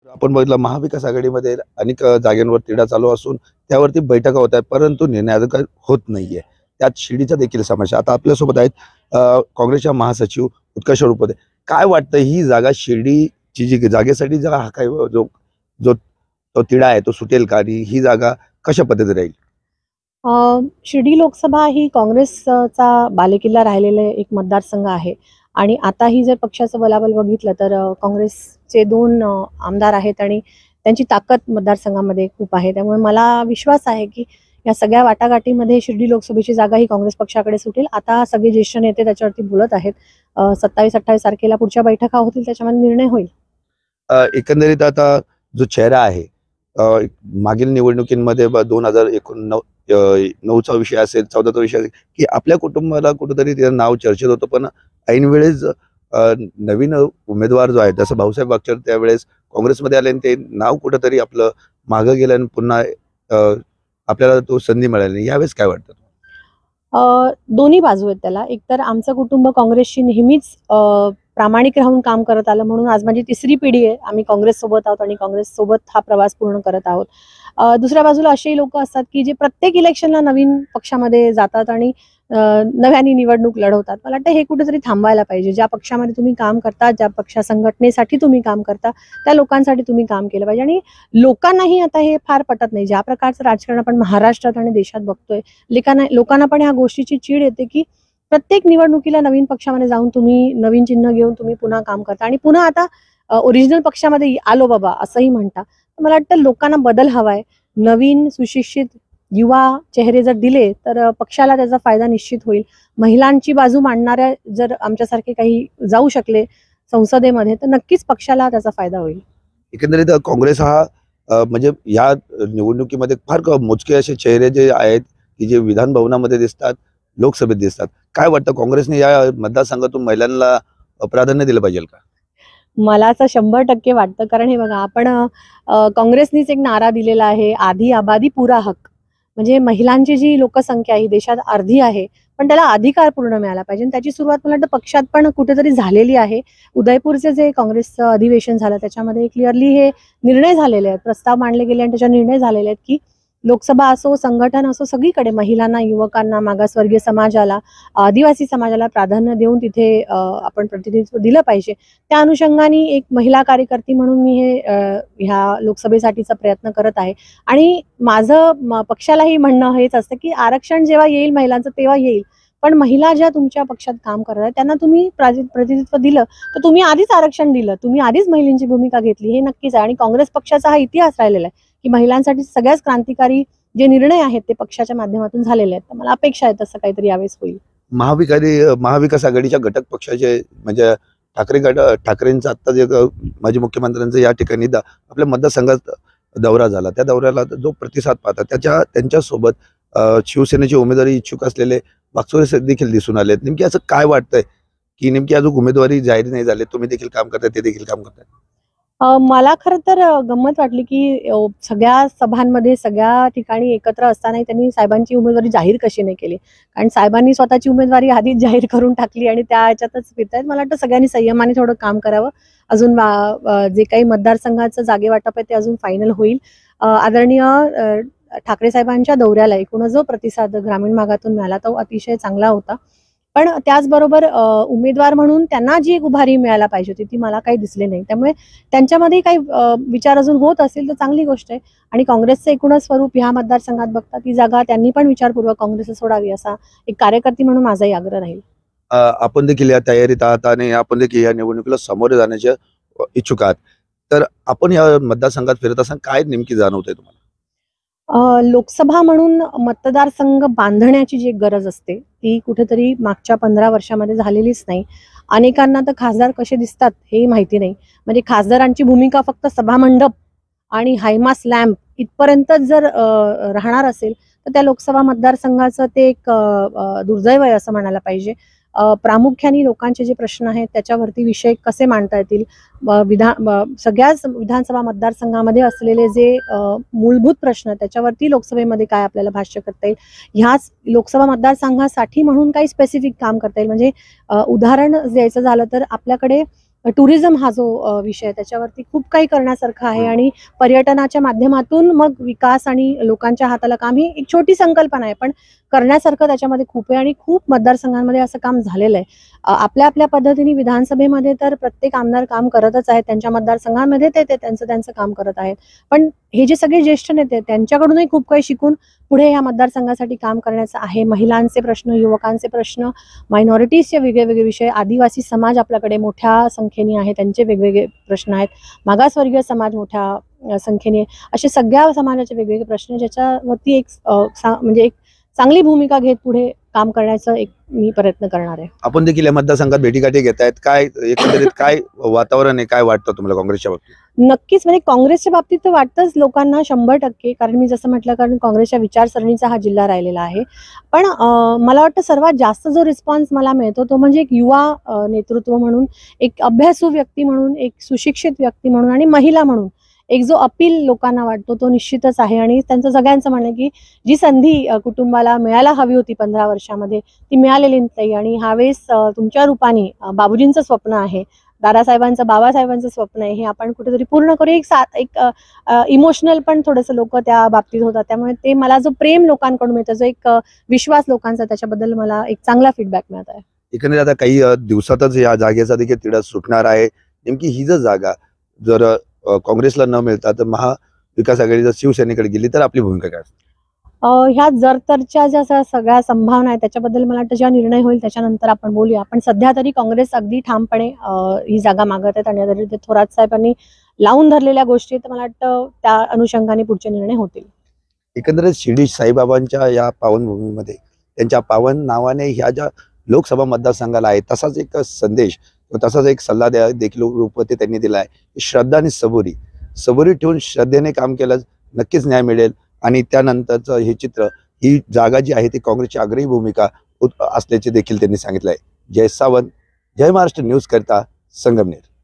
आपण बघितलं महाविकास आघाडीमध्ये अनेक जागांवर तिढा चालू असून त्यावरती बैठका होत आहेत, परंतु निर्णय काही होत नाहीये. त्यात शिर्डीचा देखील समस्या. आता आपल्यासोबत आहेत काँग्रेसच्या महासचिव उत्कर्ष रुपदे. काय वाटतं ही जागा शिर्डीची जी जागेसाठी हा काय जो जो तो तिढा आहे तो सुटेल का आणि ही जागा कशा पद्धतीने राहील? शिर्डी लोकसभा ही काँग्रेसचा बालेकिल्ला राहिलेला एक मतदारसंघ आहे आणि आताही जर पक्षाचं बलाबल बघितलं तर काँग्रेसचे 2 आमदार आहेत आणि त्यांची ताकद मतदारसंघामध्ये खूप आहे. त्यामुळे मला विश्वास आहे की या सगळ्या वाटाघाटीमध्ये शिर्डी लोकसभेची जागा ही काँग्रेस पक्षाकडे सुटेल. आता सगळे ज्येष्ठ नेते त्याच्यावरती बोलत आहेत. 27-28 तारखेला पुढच्या बैठका होतील, त्याच्यामध्ये निर्णय होईल. एकंदरीत आता जो चेहरा आहे मागील निवडणुकीमध्ये 2009चा विषय असेल, 14चा विषय असेल की आपल्या कुटुंबाला कुठेतरी त्याचं नाव चर्चेत होतं, पण ऐन वेळेस नवीन उमेदवार जो आहे जसं भाऊसाहेब वागचौर त्यावेळेस काँग्रेसमध्ये आले आणि ते नाव कुठेतरी आपलं मागं गेलं आणि पुन्हा आपल्याला तो संधी मिळाली नाही. यावेळेस काय वाटतं? दोन्ही बाजू आहेत त्याला. एकतर आमचं कुटुंब काँग्रेसशी नेहमीच प्रामाणिक राहून काम करत आलं, म्हणून आज माझी 3री पिढी आहे. आम्ही काँग्रेस सोबत आहोत आणि काँग्रेस सोबत हा प्रवास पूर्ण करत आहोत. दुसऱ्या बाजूला असेही लोक असतात की जे प्रत्येक इलेक्शनला नवीन पक्षामध्ये जातात आणि नव्याने निवडणूक लढवतात. मला वाटतं हे कुठेतरी थांबवायला पाहिजे. ज्या पक्षामध्ये तुम्ही काम करता, ज्या पक्षा संघटनेसाठी तुम्ही काम करता, त्या लोकांसाठी तुम्ही काम केलं पाहिजे. आणि लोकांनाही आता हे फार पटत नाही. ज्या प्रकारचं राजकारण आपण महाराष्ट्रात आणि देशात बघतोय, लोकांना पण ह्या गोष्टीची चीड येते की प्रत्येक निवडणुकीला नवीन पक्षामध्ये जाऊन तुम्ही नवीन चिन्ह घेऊन तुम्ही पुन्हा काम करता आणि पुन्हा आता ओरिजिनल पक्षामध्ये आलो बाबा असंही म्हणता. मला वाटतं लोकांना बदल हवाय. नवीन सुशिक्षित युवा चेहरे जर दिले तर पक्षाला त्याचा फायदा निश्चित होईल. महिलांची बाजू मांडणाऱ्या जर आमच्यासारखे काही जाऊ शकले संसदेमध्ये तर नक्कीच पक्षाला त्याचा फायदा होईल. एकंदरीत काँग्रेस हा म्हणजे या निवडणुकीमध्ये फार मोजके असे चेहरे जे आहेत की जे विधान भवनामध्ये दिसतात, लोकसभेत दिसतात. काय वाटतं काँग्रेसने या मतदारसंघातून महिलांना प्राधान्य दिलं पाहिजे का? मला असं 100% वाटतं. कारण हे बघा, आपण काँग्रेसनीच एक नारा दिलेला आहे, आधी आबादी पुरा हक. म्हणजे महिलांची जी लोकसंख्या ही देशात अर्धी आहे, पण त्याला अधिकार पूर्ण मिळाला पाहिजे. त्याची सुरुवात मला वाटतं पक्षात पण कुठेतरी झालेली आहे. उदयपूरचे जे काँग्रेसचं अधिवेशन झालं त्याच्यामध्ये क्लिअरली हे निर्णय झालेले आहेत, प्रस्ताव मांडले गेले आणि त्याच्या निर्णय झालेले आहेत की लोकसभा असो, संघटन असो, सगळीकडे महिलांना, युवकांना, मागासवर्गीय समाजाला, आदिवासी समाजाला प्राधान्य देऊन तिथे आपण प्रतिनिधित्व दिलं पाहिजे. त्या अनुषंगाने एक महिला कार्यकर्ती म्हणून मी ह्या लोकसभेसाठीचा प्रयत्न करत आहे. आणि माझं पक्षालाही म्हणणं हेच असतं की आरक्षण जेव्हा येईल महिलांचं तेव्हा येईल, पण महिला ज्या तुमच्या पक्षात काम करत आहेत त्यांना तुम्ही प्रतिनिधित्व दिलं तर तुम्ही आधीच आरक्षण दिलं, तुम्ही आधीच महिलांची भूमिका घेतली, हे नक्कीच आहे. आणि काँग्रेस पक्षाचा हा इतिहास राहिलेला आहे की महिलांसाठी सगळ्याच क्रांतिकारी जे निर्णय आहेत ते पक्षाच्या माध्यमातून झालेले आहेत. तर मला अपेक्षा आहे तसं काहीतरी यावेळेस होईल. महाविकास आघाडीच्या घटक पक्षाचे म्हणजे ठाकरेंचा आता जे माजी मुख्यमंत्र्यांचा या ठिकाणी आपल्या मतदारसंघात दौरा झाला, त्या दौऱ्याला जो प्रतिसाद पाहता त्यांच्यासोबत शिवसेनेचे उमेदवारी इच्छुक असलेले वागचौरे देखील दिसून आले. नेमकी असं काय वाटतंय की नेमकी अजून उमेदवारी जाहीर नाही झाली, तुम्ही देखील काम करताय, ते देखील काम करताय? मला खरं तर गंमत वाटली की सगळ्या सभांमध्ये सगळ्या ठिकाणी एकत्र असतानाही त्यांनी साहेबांची उमेदवारी जाहीर कशी नाही केली. कारण साहेबांनी स्वतःची उमेदवारी आधीच जाहीर करून टाकली आणि त्या ह्याच्यातच फिरतायत. मला वाटतं सगळ्यांनी संयमाने थोडं काम करावं. अजून जे काही मतदारसंघाचं जागे वाटप आहे ते अजून फायनल होईल. आदरणीय ठाकरे साहेबांच्या दौऱ्याला एकूणच जो प्रतिसाद ग्रामीण भागातून मिळाला तो अतिशय चांगला होता. पण त्याचबरोबर उमेदवार म्हणून त्यांना जी एक उभारी मिळायला पाहिजे होती ती मला काही दिसली नाही. त्यामुळे त्यांच्यामध्ये काही विचार अजून होत असेल तर चांगली गोष्ट आहे. आणि काँग्रेसचं एकूणच स्वरूप ह्या मतदारसंघात बघता ती जागा त्यांनी पण विचारपूर्वक काँग्रेसला सोडावी असा एक कार्यकर्ती म्हणून माझाही आग्रह राहील. आपण देखील या तयारीत आहात आणि आपण देखील या निवडणुकीला सामोरे जाण्याच्या इच्छुक आहात. तर आपण या मतदारसंघात फिरत असताना काय नेमकी जाणवतंय तुम्हाला? लोकसभा म्हणून मतदारसंघ बांधण्याची जी गरज असते ती कुठेतरी मागच्या 15 वर्षामध्ये झालेलीच नाही. अनेकांना तर खासदार कसे दिसतात हे माहिती नाही. म्हणजे खासदारांची भूमिका फक्त सभामंडप आणि हायमास लॅम्प इथपर्यंतच जर राहणार असेल तर त्या लोकसभा मतदारसंघाचं ते एक दुर्दैव आहे असं म्हणायला पाहिजे. प्रामुख्याने लोकांचे जे प्रश्न आहेत त्याच्यावरती विषय कसे मांडता येतील, सगळ्याच विधानसभा मतदारसंघामध्ये असलेले जे मूलभूत प्रश्न त्याच्यावरती लोकसभेमध्ये काय आपल्याला भाष्य करता येईल, ह्याच लोकसभा मतदारसंघासाठी म्हणून काही स्पेसिफिक काम करता येईल. म्हणजे उदाहरण द्यायचं झालं तर आपल्याकडे टुरिझम हा जो विषय आहे त्याच्यावरती खूप काही करण्यासारखं आहे आणि पर्यटनाच्या माध्यमातून मग विकास आणि लोकांच्या हाताला काम ही एक छोटी संकल्पना आहे, पण करण्यासारखं त्याच्यामध्ये खूप आहे आणि खूप मतदारसंघांमध्ये असं काम झालेलं आहे. आपल्या आपल्या पद्धतीने विधानसभेमध्ये तर प्रत्येक आमदार काम करतच आहेत, त्यांच्या मतदारसंघामध्ये ते त्यांचं त्यांचं काम करत आहेत. पण हे जे सगळे ज्येष्ठ नेते त्यांच्याकडूनही खूप काही शिकून पुढे ह्या मतदारसंघासाठी काम करण्याचं आहे. महिलांचे प्रश्न, युवकांचे प्रश्न, मायनॉरिटीजचे वेगवेगळे विषय, आदिवासी समाज आपल्याकडे मोठ्या संख्येने आहे, त्यांचे वेगवेगळे प्रश्न आहेत, मागासवर्गीय समाज मोठ्या संख्येने, असे सगळ्या समाजाचे वेगवेगळे प्रश्न ज्याच्यावरती म्हणजे एक चांगली भूमिका घेत पुढे काम करण्याचा एक मी प्रयत्न करणार आहे. आपण देखील या मतदारसंघात भेटीगाठी घेत आहेत, काय एकंदरीत काय वातावरण आहे, काय वाटतं तुम्हाला काँग्रेसच्या बाबतीत? नक्कीच, म्हणजे काँग्रेसच्या बाबतीत तर वाटतंच लोकांना 100%, कारण मी जसं म्हटलं, कारण काँग्रेसच्या विचारसरणीचा हा जिल्हा राहिलेला आहे. पण मला वाटतं सर्वात जास्त जो रिस्पॉन्स मला मिळतो तो म्हणजे एक युवा नेतृत्व म्हणून, एक अभ्यासू व्यक्ती म्हणून, एक सुशिक्षित व्यक्ती म्हणून आणि महिला म्हणून एक जो अपील लोकांना वाटतो तो निश्चितच आहे. आणि त्यांचं सगळ्यांचं म्हणणं की जी संधी कुटुंबाला मिळायला हवी होती 15 वर्षामध्ये ती मिळालेली नाही, आणि ह्यावेळेस तुमच्या रूपाने बाबूजींचं स्वप्न आहे, दादासाहेबांचं, बाबासाहेबांचं स्वप्न आहे, हे आपण कुठेतरी पूर्ण करू. एक इमोशनल पण थोडंसं लोक त्या बाबतीत होतात, त्यामुळे ते मला जो प्रेम लोकांकडून मिळतं, जो एक विश्वास लोकांचा, त्याच्याबद्दल मला एक चांगला फीडबॅक मिळत आहे. एकंदरीत आता काही दिवसातच या जागेचा देखील तिढा सुटणार आहे. नेमकी ही जर जागा जर काँग्रेसला न मिळता तर महाविकास आघाडी जर शिवसेनेकडे गेली तर आपली भूमिका काय असते? ह्या जरतरच्या ज्या सगळ्या संभावना आहेत त्याच्याबद्दल मला वाटतं जेव्हा निर्णय होईल त्याच्यानंतर आपण बोलूया. पण सध्या तरी काँग्रेस अगदी ठामपणे ही जागा मागत आहेत, आणि आदरणीय थोरात साहेबांनी लावून धरलेल्या गोष्टी, तर मला वाटतं त्या अनुषंगाने पुढचे निर्णय होतील. एकंदरीत शिर्डी साईबाबांच्या या पावनभूमीमध्ये त्यांच्या पावन नावाने ह्या ज्या लोकसभा मतदारसंघाला आहे तसाच एक संदेश, तसाच एक सल्ला देखील रूपवते त्यांनी दिला आहे. श्रद्धा आणि सबुरी ठेवून श्रद्धेने काम केलं नक्कीच न्याय मिळेल. आणि त्यानंतरचं हे चित्र, ही जागा जी आहे ती काँग्रेसची आग्रही भूमिका असल्याचे देखील त्यांनी सांगितलं आहे. जय सावंत, जय महाराष्ट्र न्यूज करता संगमनेर.